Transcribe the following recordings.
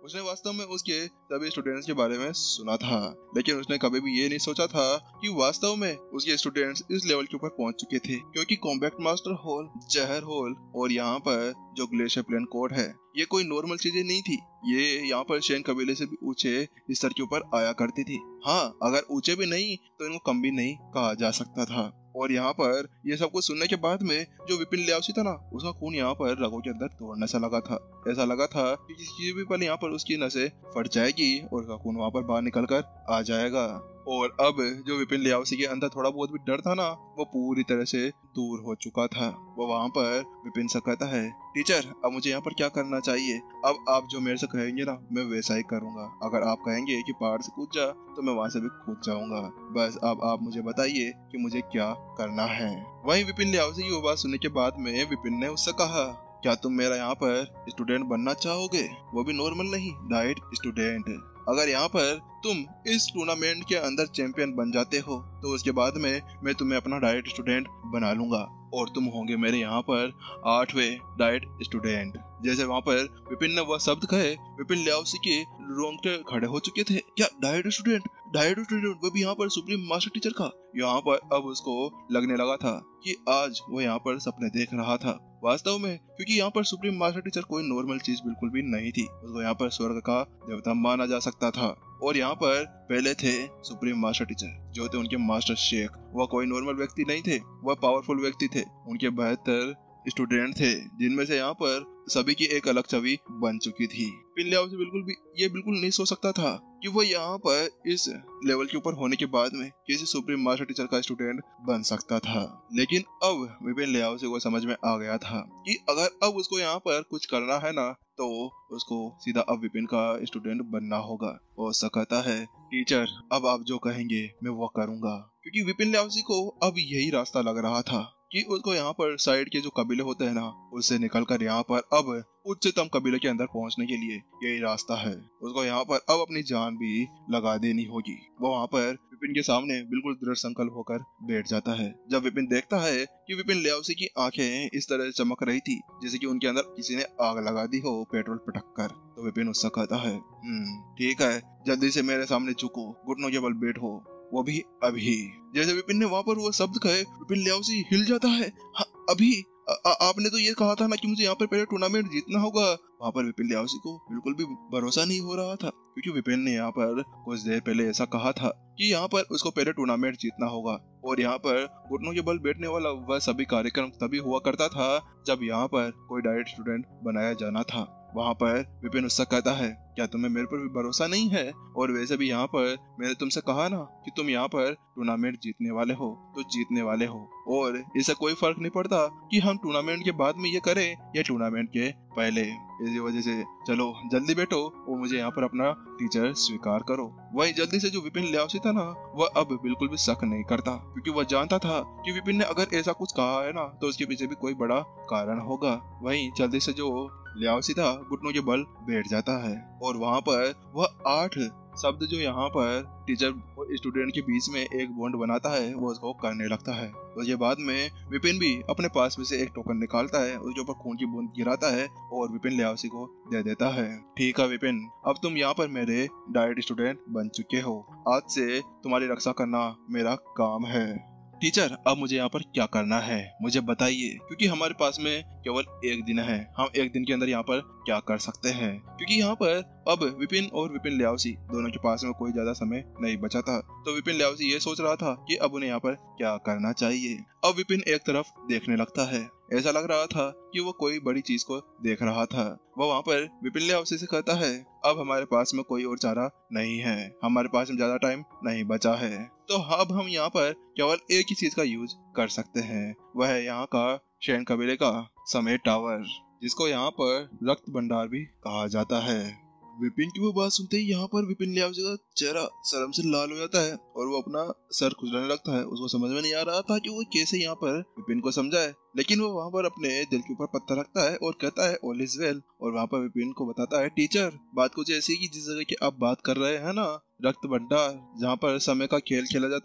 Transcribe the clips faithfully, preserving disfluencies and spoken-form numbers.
उसने वास्तव में उसके सभी स्टूडेंट्स के बारे में सुना था, लेकिन उसने कभी भी ये नहीं सोचा था कि वास्तव में उसके स्टूडेंट्स इस लेवल के ऊपर पहुंच चुके थे, क्योंकि कॉम्बैट मास्टर होल, जहर होल और यहाँ पर जो ग्लेशियर प्लेन कोड है, ये कोई नॉर्मल चीजें नहीं थी। ये यहाँ पर शेन कबीले से भी ऊंचे स्तर के ऊपर आया करती थी। हाँ, अगर ऊंचे भी नहीं तो इनको कम भी नहीं कहा जा सकता था। और यहाँ पर ये सब कुछ सुनने के बाद में जो विपिन लियाओसी था ना, उसका खून यहाँ पर रगों के अंदर दौड़ने सा लगा था। ऐसा लगा था कि किसी भी पल यहाँ पर उसकी नसें फट जाएगी और उसका खून वहाँ पर बाहर निकल कर आ जाएगा। और अब जो विपिन लियाओसी के अंदर थोड़ा बहुत भी डर था ना, वो पूरी तरह से दूर हो चुका था। वो वहाँ पर विपिन से कहता है, टीचर अब मुझे यहाँ पर क्या करना चाहिए? अब आप जो मेरे से कहेंगे ना, मैं वैसा ही करूँगा। अगर आप कहेंगे कि पहाड़ से कूद जा, तो मैं वहाँ से भी कूद जाऊंगा। बस अब आप मुझे बताइए कि मुझे क्या करना है। वहीं विपिन लियाओसी की वो बात सुनने के बाद में विपिन ने उससे कहा, क्या तुम मेरा यहाँ पर स्टूडेंट बनना चाहोगे? वो भी नॉर्मल नहीं, डाइट स्टूडेंट। अगर यहाँ पर तुम इस टूर्नामेंट के अंदर चैंपियन बन जाते हो तो उसके बाद में मैं तुम्हें अपना डाइट स्टूडेंट बना लूंगा और तुम होंगे मेरे यहाँ पर आठवें डाइट स्टूडेंट। जैसे वहाँ पर विपिन ने वह शब्द कहे, विपिन लियाओसी के रोंगटे खड़े हो चुके थे। क्या डाइट स्टूडेंट? डाइट स्टूडेंट, वो भी यहाँ पर सुप्रीम मास्टर टीचर का? यहाँ पर अब उसको लगने लगा था कि आज वो यहाँ पर सपने देख रहा था वास्तव में, क्योंकि यहाँ पर सुप्रीम मास्टर टीचर कोई नॉर्मल चीज बिल्कुल भी नहीं थी। उसको यहाँ पर स्वर्ग का देवता माना जा सकता था। और यहाँ पर पहले थे सुप्रीम मास्टर टीचर जो थे उनके मास्टर शेख। वह कोई नॉर्मल व्यक्ति नहीं थे, वह पावरफुल व्यक्ति थे। उनके बहत्तर स्टूडेंट थे जिनमें से यहाँ पर सभी की एक अलग छवि बन चुकी थी। विपिन लियाओसी बिल्कुल भी ये बिल्कुल नहीं सोच सकता था कि वो यहाँ पर इस लेवल के ऊपर होने के बाद में किसी सुप्रीम मास्टर टीचर का स्टूडेंट बन सकता था। लेकिन अब विपिन लियाओसी को समझ में आ गया था कि अगर अब उसको यहाँ पर कुछ करना है ना, तो उसको सीधा अब विपिन का स्टूडेंट बनना होगा। और उससे कहता है, टीचर अब आप जो कहेंगे मैं वो करूंगा। क्योंकि विपिन लियाओसी को अब यही रास्ता लग रहा था कि उसको यहाँ पर साइड के जो कबीले होते हैं ना, उससे निकलकर यहाँ पर अब उच्चतम कबीले के अंदर पहुँचने के लिए यही रास्ता है। उसको यहाँ पर अब अपनी जान भी लगा देनी होगी। वो वहाँ पर विपिन के सामने बिल्कुल दृढ़ संकल्प होकर बैठ जाता है। जब विपिन देखता है कि विपिन लियाओसी की आंखें इस तरह से चमक रही थी जैसे कि उनके अंदर किसी ने आग लगा दी हो पेट्रोल पटक कर, तो विपिन उससे कहता है, हम्म ठीक है, जल्दी से मेरे सामने झुको, घुटनों के बल बैठो, वो भी अभी। जैसे विपिन ने वहाँ पर वो शब्द कहे, विपिन लियाओसी हिल जाता है। हाँ, अभी आ, आ, आपने तो ये कहा था ना कि मुझे यहाँ पर पहले टूर्नामेंट जीतना होगा। वहाँ पर विपिन लियाओसी को बिल्कुल भी भरोसा नहीं हो रहा था, क्योंकि विपिन ने यहाँ पर कुछ देर पहले ऐसा कहा था कि यहाँ पर उसको पहले टूर्नामेंट जीतना होगा। और यहाँ पर घुटनों के बल बैठने वाला वह सभी कार्यक्रम तभी हुआ करता था जब यहाँ पर कोई डाइट स्टूडेंट बनाया जाना था। वहाँ पर विपिन उससे कहता है, क्या तुम्हें मेरे पर भी भरोसा नहीं है? और वैसे भी यहाँ पर मैंने तुमसे कहा ना कि तुम यहाँ पर टूर्नामेंट जीतने वाले हो, तो जीतने वाले हो। और इससे कोई फर्क नहीं पड़ता कि हम टूर्नामेंट के बाद में ये करें या टूर्नामेंट के पहले। इसी वजह से चलो जल्दी बैठो और मुझे यहाँ पर अपना टीचर स्वीकार करो। वही जल्दी से जो विपिन लियाओसी था ना, वह अब बिल्कुल भी शक नहीं करता, क्योंकि वह जानता था कि विपिन ने अगर ऐसा कुछ कहा है ना, तो उसके पीछे भी कोई बड़ा कारण होगा। वही जल्दी से जो लियाओसी था घुटनों के बल बैठ जाता है और वहाँ पर वह आठ शब्द जो यहाँ पर टीचर और स्टूडेंट के बीच में एक बॉन्ड बनाता है वो उसको करने लगता है। उसके बाद में विपिन भी अपने पास में से एक टोकन निकालता है, उसके ऊपर खून की बूंद गिराता है और विपिन लियाओसी को दे देता है। ठीक है विपिन, अब तुम यहाँ पर मेरे डाइट स्टूडेंट बन चुके हो। आज से तुम्हारी रक्षा करना मेरा काम है। टीचर अब मुझे यहाँ पर क्या करना है मुझे बताइए, क्योंकि हमारे पास में केवल एक दिन है। हम एक दिन के अंदर यहाँ पर क्या कर सकते हैं? क्योंकि यहाँ पर अब विपिन और विपिन लियाओसी दोनों के पास में कोई ज्यादा समय नहीं बचा था। तो विपिन लियाओसी ये सोच रहा था कि अब उन्हें यहाँ पर क्या करना चाहिए। अब विपिन एक तरफ देखने लगता है, ऐसा लग रहा था कि वो कोई बड़ी चीज को देख रहा था। वो वहाँ पर विपिन लियाओसी से कहता है, अब हमारे पास में कोई और चारा नहीं है, हमारे पास में ज्यादा टाइम नहीं बचा है, तो अब हम यहाँ पर केवल एक ही चीज का यूज कर सकते हैं। वह है यहाँ का शेन कबीले का समय टावर, जिसको यहाँ पर रक्त भंडार भी कहा जाता है। विपिन की वो बात सुनते ही यहाँ पर विपिन लियाओसी का चेहरा शर्म से लाल हो जाता है और वो अपना सर खुजलाने लगता है। उसको समझ में नहीं आ रहा था कि वो कैसे यहाँ पर विपिन को समझाए, लेकिन वो वहाँ पर अपने दिल के ऊपर पत्थर रखता है और कहता है ऑल इज वेल। और वहाँ पर विपिन को बताता है, टीचर बात कुछ ऐसी की जिस जगह की आप बात कर रहे हैं ना, रक्त भंडार, जहाँ पर समय का खेल खेला जाता है,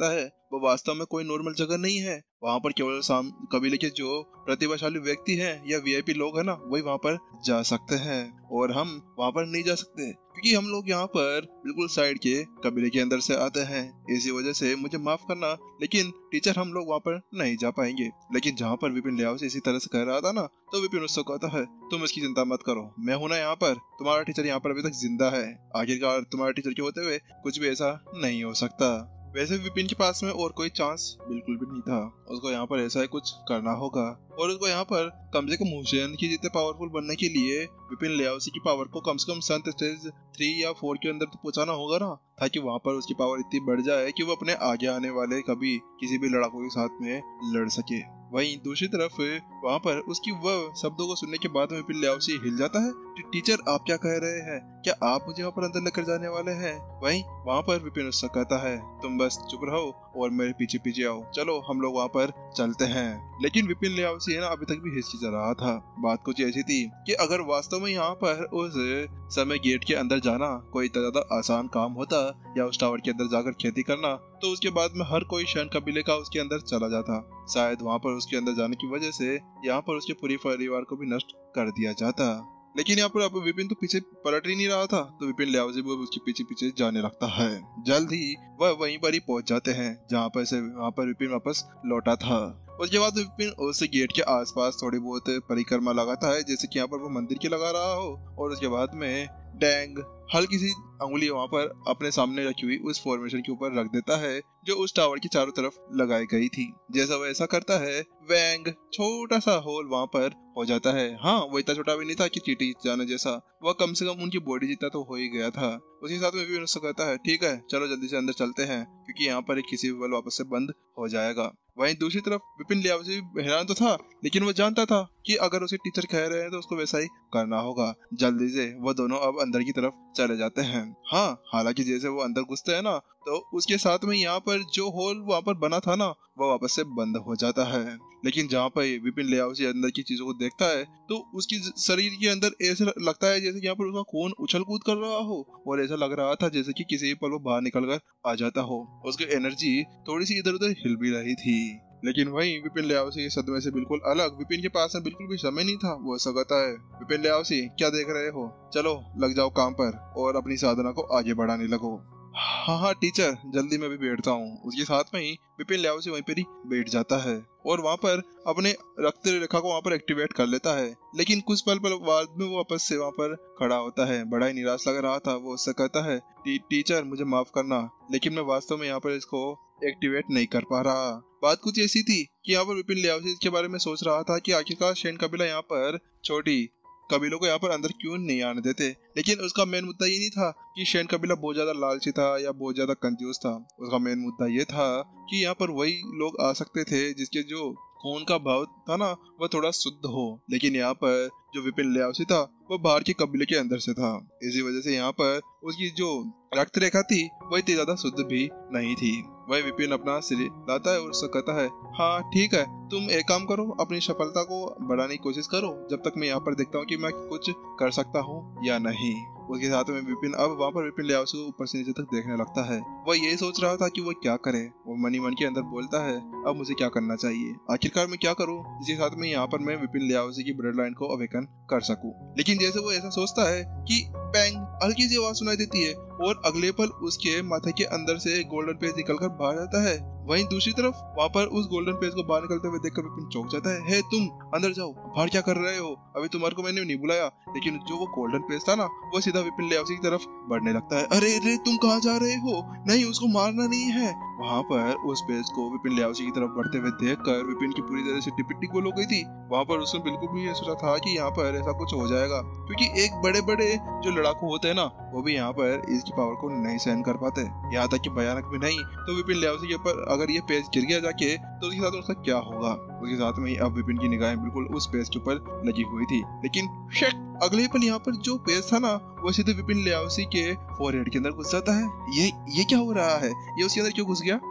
वो वास्तव में कोई नॉर्मल जगह नहीं है। वहाँ पर केवल साम कबीले के जो प्रतिभाशाली व्यक्ति हैं या वीआईपी लोग हैं ना, वही वहाँ पर जा सकते हैं और हम वहाँ पर नहीं जा सकते क्योंकि हम लोग यहाँ पर बिल्कुल साइड के कबीले के अंदर से आते हैं। इसी वजह से मुझे माफ करना, लेकिन टीचर हम लोग वहाँ पर नहीं जा पाएंगे। लेकिन जहाँ पर विपिन लियाओसी इसी तरह से कह रहा था ना, तो विपिन उससे कहता है तुम इसकी चिंता मत करो, मैं हूं ना यहाँ पर, तुम्हारा टीचर यहाँ पर अभी तक जिंदा है। आखिरकार तुम्हारे टीचर के होते हुए कुछ भी ऐसा नहीं हो सकता। वैसे विपिन के पास में और कोई चांस बिल्कुल भी नहीं था। उसको यहाँ पर ऐसा ही कुछ करना होगा और उसको यहाँ पर कम से कम हुसैन की जितने पावरफुल बनने के लिए विपिन लियाओसी की पावर को कम से कम संत स्टेज थ्री या फोर के अंदर तो पहुंचाना होगा ना, ताकि वहाँ पर उसकी पावर इतनी बढ़ जाए कि वो अपने आगे आने वाले कभी किसी भी लड़ाकों के साथ में लड़ सके। वहीं दूसरी तरफ वहाँ पर उसकी वह शब्दों को सुनने के बाद में विपिन लियाओसी हिल जाता है। टीचर आप क्या कह रहे हैं? क्या आप मुझे वहाँ पर अंदर लेकर जाने वाले हैं? वहीं वहाँ पर विपिन उससे कहता है तुम बस चुप रहो और मेरे पीछे पीछे आओ, चलो हम लोग वहाँ पर चलते हैं। लेकिन विपिन लियाओसी है ना अभी तक भी हिचकिचा रहा था। बात कुछ ऐसी थी कि अगर वास्तव में यहाँ पर उस समय गेट के अंदर जाना कोई इतना ज्यादा आसान काम होता या उस टावर के अंदर जाकर खेती करना, तो उसके बाद में हर कोई शैन कबीले का उसके अंदर चला जाता। शायद वहाँ पर उसके अंदर जाने की वजह से यहाँ पर उसके पूरे परिवार को भी नष्ट कर दिया जाता। लेकिन यहाँ पर अब विपिन तो पीछे पलट ही नहीं रहा था, तो विपिन लियाओसी वो उसके पीछे पीछे जाने लगता है। जल्द ही वह वहीं पर ही पहुंच जाते हैं जहाँ पर से वहाँ पर विपिन वापस लौटा था। उसके बाद विपिन उस गेट के आसपास थोड़ी बहुत परिक्रमा लगाता है, जैसे कि यहाँ पर वो मंदिर की लगा रहा हो, और उसके बाद में डैंग हल्की सी अंगुली वहाँ पर अपने सामने रखी हुई उस फॉर्मेशन के ऊपर रख देता है जो उस टावर की चारों तरफ लगाई गई थी। जैसा वो ऐसा करता है, वैंग छोटा सा होल वहाँ पर हो जाता है। हाँ, वो इतना छोटा भी नहीं था कि चींटी जाने जैसा, वह कम से कम उनकी बॉडी जितना तो हो ही गया था। उसी साथ में भी उससे कहता है ठीक है चलो जल्दी से अंदर चलते हैं क्योंकि यहाँ पर एक किसी बल वापस से बंद हो जाएगा। वहीं दूसरी तरफ विपिन लियाओसी हैरान तो था, लेकिन वो जानता था कि अगर उसे टीचर कह रहे हैं तो उसको वैसा ही करना होगा। जल्दी से वो दोनों अब अंदर की तरफ चले जाते हैं। हाँ, हालांकि जैसे वो अंदर घुसते हैं ना, तो उसके साथ में यहाँ पर जो होल वहाँ पर बना था ना, वो वापस से बंद हो जाता है। लेकिन जहाँ पर विपिन लियाओसी अंदर की चीजों को देखता है तो उसकी शरीर के अंदर ऐसा लगता है जैसे कि यहाँ पर उसका खून उछल कूद कर रहा हो, और ऐसा लग रहा था जैसे कि किसी पल वो बाहर निकल कर आ जाता हो। उसकी एनर्जी थोड़ी सी इधर उधर हिल भी रही थी। लेकिन वहीं विपिन लियाओसी सदमे से बिल्कुल अलग, विपिन के पास में बिल्कुल भी समय नहीं था। वो ऐसा कहता है विपिन लियाओसी क्या देख रहे हो, चलो लग जाओ काम पर और अपनी साधना को आगे बढ़ाने लगो। हाँ हाँ टीचर, जल्दी मैं भी बैठता हूँ। उसके साथ में ही विपिन लियाओसी वहीं पर ही बैठ जाता है और वहाँ पर अपने रक्त रेखा को वहाँ पर एक्टिवेट कर लेता है। लेकिन कुछ पल पल बाद में वो वापस से वहाँ पर खड़ा होता है। बड़ा ही निराश लग रहा था। वो उससे कहता है टी, टीचर मुझे माफ करना, लेकिन मैं वास्तव में यहाँ पर इसको एक्टिवेट नहीं कर पा रहा। बात कुछ ऐसी थी कि यहाँ पर विपिन लियाओसी इसके बारे में सोच रहा था कि आखिरकार शैन कबीला यहाँ पर छोटी कबीलों को यहाँ पर अंदर क्यों नहीं आने देते। लेकिन उसका मेन मुद्दा ये नहीं था कि शैन कबीला बहुत ज्यादा लालची था या बहुत ज्यादा कंजूस था। उसका मेन मुद्दा ये था कि यहाँ पर वही लोग आ सकते थे जिसके जो खून का भाव था ना वह थोड़ा शुद्ध हो। लेकिन यहाँ पर जो विपिन लियाओसी था वो बाहर के कबीले के अंदर से था। इसी वजह से यहाँ पर उसकी जो रक्त रेखा थी वह इतनी ज्यादा शुद्ध भी नहीं थी। वही विपिन अपना सिर लाता है और उससे कहता है हाँ ठीक है, तुम एक काम करो, अपनी सफलता को बढ़ाने की कोशिश करो जब तक मैं यहाँ पर देखता हूँ कि मैं कुछ कर सकता हूँ या नहीं। उसके साथ में विपिन अब वहाँ पर विपिन लियाओसी को ऊपर से नीचे तक देखने लगता है। वह यही सोच रहा था कि वो क्या करे। वो मनी मन के अंदर बोलता है अब मुझे क्या करना चाहिए, आखिरकार मैं क्या करूँ जिसके साथ में यहाँ पर मैं विपिन लियाओसी की ब्लड लाइन को अवेकन कर सकूं। लेकिन जैसे वो ऐसा सोचता है कि पैंग हल्की सी आवाज सुनाई देती है और अगले पल उसके माथे के अंदर से एक गोल्डन पेज निकलकर बाहर आता है। वहीं दूसरी तरफ वहाँ पर उस गोल्डन पेज को बाहर निकलते हुए देखकर विपिन चौंक जाता है। हे तुम अंदर जाओ, बाहर क्या कर रहे हो, अभी तुम्हारे को मैंने नहीं बुलाया। लेकिन जो वो गोल्डन पेज था ना वो सीधा विपिन लियाओसी की तरफ बढ़ने लगता है। अरे अरे तुम कहाँ जा रहे हो, नहीं उसको मारना नहीं है। वहाँ पर उस पेज को विपिन लियाओसी की तरफ बढ़ते हुए देखकर विपिन की पूरी तरह से टिपिट्टी गोल हो गई थी। वहाँ पर उसने बिल्कुल भी ये सोचा था कि यहाँ पर ऐसा कुछ हो जाएगा, क्योंकि एक बड़े बड़े जो लड़ाकू होते हैं ना वो भी यहाँ पर इसकी पावर को नहीं सहन कर पाते, यहाँ तक कि भयानक भी नहीं। तो विपिन लियाओसी के ऊपर अगर ये पेज गिर गया जाके तो उसके साथ उसका क्या होगा। उसके साथ में अब विपिन की निगाहें बिल्कुल उस पेज के ऊपर लगी हुई थी। लेकिन अगले पल यहाँ पर जो पेज था ना वो सीधे विपिन लियाओसी के फोरहेड के अंदर घुस जाता है। ये ये क्या हो रहा है, ये उसके अंदर क्यों घुस गया।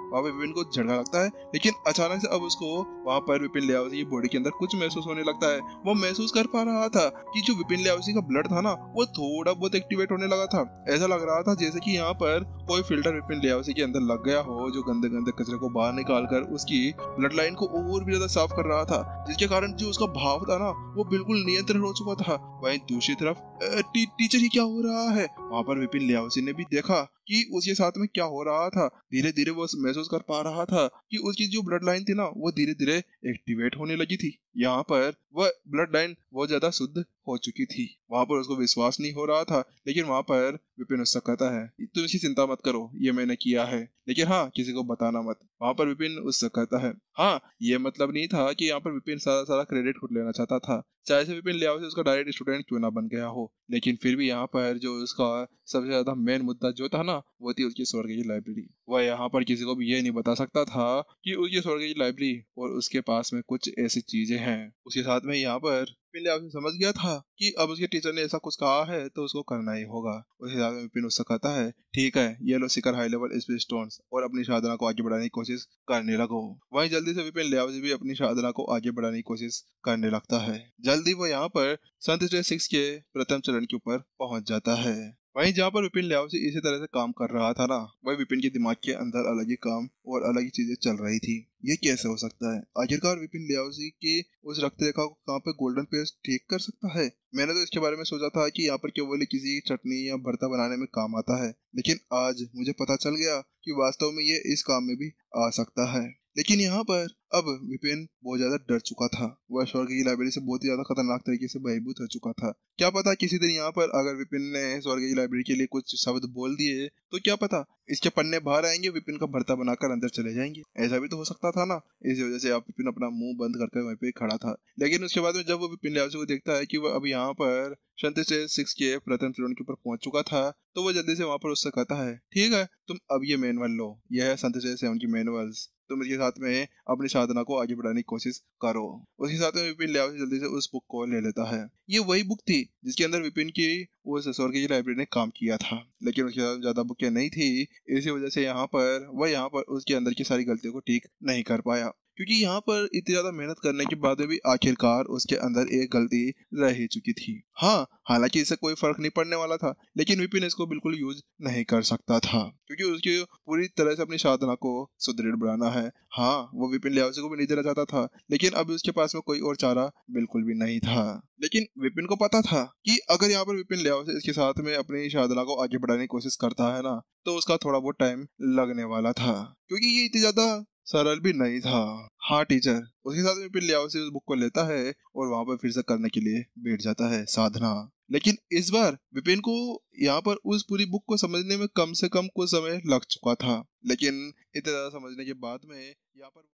वहाँ पे विपिन को झटका लगता है, लेकिन अचानक से अब उसको वहाँ पर विपिन लियाओसी की बॉडी के अंदर कुछ महसूस होने लगता है। वो महसूस कर पा रहा था कि जो विपिन लियाओसी का ब्लड था ना वो थोड़ा बहुत एक्टिवेट होने लगा था। ऐसा लग रहा था जैसे कि यहाँ पर कोई फिल्टर विपिन लियाओसी के अंदर लग गया हो, जो गंदे गंदे कचरे को बाहर निकाल कर उसकी ब्लड लाइन को और भी ज्यादा साफ कर रहा था, जिसके कारण जो उसका भाव था ना वो बिल्कुल नियंत्रण हो चुका था। वहीं दूसरी तरफ टी, टीचर ही क्या हो रहा है, वहाँ पर विपिन लियाओसी ने भी देखा कि उसके साथ में क्या हो रहा था। धीरे धीरे वो महसूस कर पा रहा था कि उसकी जो ब्लड लाइन थी ना वो धीरे धीरे एक्टिवेट होने लगी थी। यहाँ पर वह ब्लड लाइन बहुत ज्यादा शुद्ध हो चुकी थी। वहाँ पर उसको विश्वास नहीं हो रहा था, लेकिन वहाँ पर विपिन उससे कहता है तुम इसकी चिंता मत करो, ये मैंने किया है, लेकिन हाँ किसी को बताना मत। वहाँ पर विपिन उससे कहता है हाँ ये मतलब नहीं था कि यहाँ पर विपिन सारा सारा क्रेडिट खुद लेना चाहता था, चाहे से विपिन लियाओसी उसका डायरेक्ट स्टूडेंट क्यों ना बन गया हो, लेकिन फिर भी यहाँ पर जो उसका सबसे ज्यादा मेन मुद्दा जो था ना वो थी उसकी स्वर्ग की लाइब्रेरी। वह यहाँ पर किसी को भी ये नहीं बता सकता था कि उसकी स्वर्ग की लाइब्रेरी और उसके पास में कुछ ऐसी चीजें हैं। उसके साथ में यहाँ पर विपिन लियाओसी समझ गया था कि अब उसके टीचर ने ऐसा कुछ कहा है तो उसको करना ही होगा। उसके साथ में विपिन उससे कहता है ठीक है ये लो सीकर हाई लेवल स्पेस स्टोन्स और अपनी साधना को आगे बढ़ाने की कोशिश करने लगो। वहीं जल्दी से विपिन लियाओसी भी अपनी साधना को आगे बढ़ाने की कोशिश करने लगता है। जल्दी वो यहाँ पर संत सिक्स के प्रथम चरण के ऊपर पहुंच जाता है। वहीं जहाँ पर विपिन लियाओसी इसी तरह से काम कर रहा था ना, वही विपिन के दिमाग के अंदर अलग ही काम और अलग ही चीजें चल रही थी। ये कैसे हो सकता है, आखिरकार विपिन लियाओसी की उस रक्त रेखा को कहाँ पे गोल्डन पेस्ट ठीक कर सकता है। मैंने तो इसके बारे में सोचा था कि यहाँ पर केवल किसी चटनी या भरता बनाने में काम आता है, लेकिन आज मुझे पता चल गया कि वास्तव में ये इस काम में भी आ सकता है। लेकिन यहाँ पर अब विपिन बहुत ज्यादा डर चुका था। वह स्वर्ग की लाइब्रेरी से बहुत ही ज्यादा खतरनाक तरीके से भयभीत हो चुका था। क्या पता किसी दिन यहाँ पर अगर विपिन ने स्वर्ग की लाइब्रेरी के लिए कुछ शब्द बोल दिए तो क्या पता इसके पन्ने बाहर आएंगे, विपिन का भरता बनाकर अंदर चले जाएंगे। ऐसा भी तो हो सकता था ना। इसी वजह से आप विपिन अपना मुंह बंद करके वहीं पे खड़ा था। लेकिन उसके बाद में जब वो विपिन लियाओसी को देखता है कि वह अब यहाँ पर शांति से सिक्स के प्रथम चरण के ऊपर पहुंच चुका था, तो वो जल्दी से वहां पर उससे कहता है ठीक है तुम अब ये मैनुअल लो, यह है संत सेवन की मैनुअल्स, तुम इसके साथ में अपनी साधना को आगे बढ़ाने की कोशिश करो। उसके साथ में विपिन लियाओसी जल्दी से उस बुक को ले लेता है। ये वही बुक थी जिसके अंदर विपिन की उस स्वर्ग की लाइब्रेरी ने काम किया था, लेकिन उसके साथ ज्यादा बुकें नहीं थी। इसी वजह से यहाँ पर वह यहाँ पर उसके अंदर की सारी गलतियों को ठीक नहीं कर पाया, क्योंकि यहाँ पर इतनी ज्यादा मेहनत करने के बाद में भी आखिरकार उसके अंदर एक गलती रह ही चुकी थी। हाँ हालांकि इससे कोई फर्क नहीं पड़ने वाला था, लेकिन विपिन इसको बिल्कुल यूज नहीं कर सकता था, क्योंकि उसकी पूरी तरह से अपनी साधना को सुदृढ़ बनाना है। हाँ वो विपिन लियाओसी को भी नहीं देना चाहता था, लेकिन अभी उसके पास में कोई और चारा बिल्कुल भी नहीं था। लेकिन विपिन को पता था कि अगर यहाँ पर विपिन लियाओसी इसके साथ में अपनी साधना को आगे बढ़ाने की कोशिश करता है ना, तो उसका थोड़ा बहुत टाइम लगने वाला था, क्योंकि ये इतनी ज्यादा सरल भी नहीं था। हाँ टीचर उसके साथ में विपिन लियाओसी उस बुक को लेता है और वहां पर फिर से करने के लिए बैठ जाता है साधना। लेकिन इस बार विपिन को यहाँ पर उस पूरी बुक को समझने में कम से कम कुछ समय लग चुका था, लेकिन इतना ज्यादा समझने के बाद में यहाँ पर